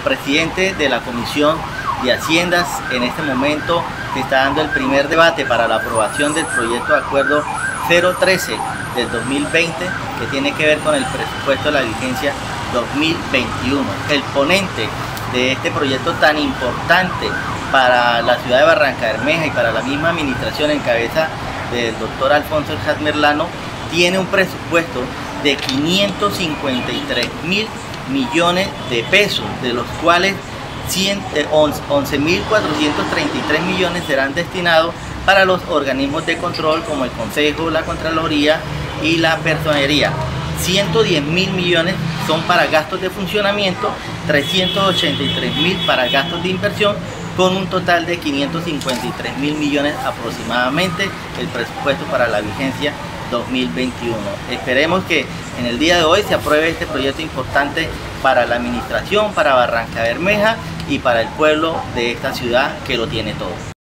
presidente de la Comisión de Haciendas, en este momento se está dando el primer debate para la aprobación del proyecto de acuerdo 013 del 2020, que tiene que ver con el presupuesto de la vigencia 2021. El ponente de este proyecto tan importante para la ciudad de Barrancabermeja y para la misma administración en cabeza del doctor Alfonso Eljas Merlano tiene un presupuesto de 553.000 millones de pesos, de los cuales 11.433 millones serán destinados para los organismos de control como el Consejo, la Contraloría y la Personería. 110.000 millones son para gastos de funcionamiento, 383.000 para gastos de inversión, con un total de 553.000 millones aproximadamente el presupuesto para la vigencia 2021. Esperemos que en el día de hoy se apruebe este proyecto importante para la administración, para Barrancabermeja y para el pueblo de esta ciudad que lo tiene todo.